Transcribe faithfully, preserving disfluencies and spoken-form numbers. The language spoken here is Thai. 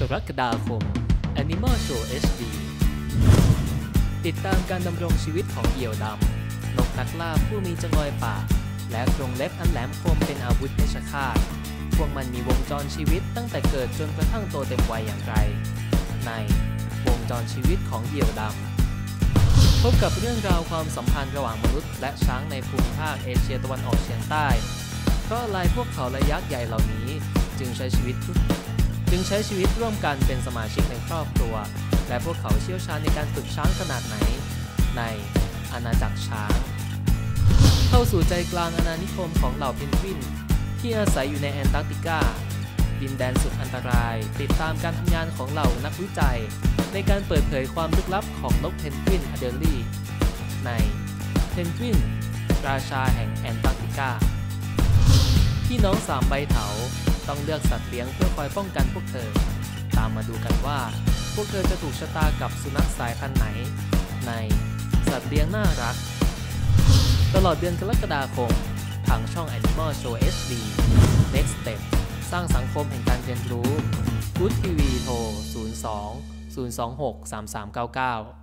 รกฎาคม Animal Show เอช ดี ติดตามการดำรงชีวิตของเหยี่ยวดำนกนักล่าผู้มีจงอยปากและกรงเล็บอันแหลมคมเป็นอาวุธเพชฌฆาตพวกมันมีวงจรชีวิตตั้งแต่เกิดจนกระทั่งโตเต็มวัยอย่างไร ในวงจรชีวิตของเหยี่ยวดำพบกับเรื่องราวความสัมพันธ์ระหว่างมนุษย์และช้างในภูมิภาคเอเชียตะวันออกเฉียงใต้เพราะอะไรพวกเขาและยักษ์ใหญ่เหล่านี้จึงใช้ชีวิตจึงใช้ชีวิตร่วมกันเป็นสมาชิกในครอบครัวและพวกเขาเชี่ยวชาญในการฝึกช้างขนาดไหนในอาณาจักรช้างเข้าสู่ใจกลางอาณานิคมของเหล่าเพนกวินที่อาศัยอยู่ในแอนตาร์กติกาดินแดนสุดอันตรายติดตามการทำงานของเหล่านักวิจัยในการเปิดเผยความลึกลับของนกเพนกวินอเดลลี่ในเพนกวินราชาแห่งแอนตาร์กติกาพี่น้องสามใบเถาต้องเลือกสัตว์เลี้ยงเพื่อคอยป้องกันพวกเธอตามมาดูกันว่าพวกเธอจะถูกชะตากับสุนัขสายพันธุ์ไหนในสัตว์เลี้ยงน่ารักตลอดเดือนกรกฎาคมทางช่อง Animal Show เอช ดี Next Step สร้างสังคมแห่งการเรียนรู้ Good ที วี โทร ศูนย์ สอง ศูนย์ สอง หก สาม สาม เก้า เก้า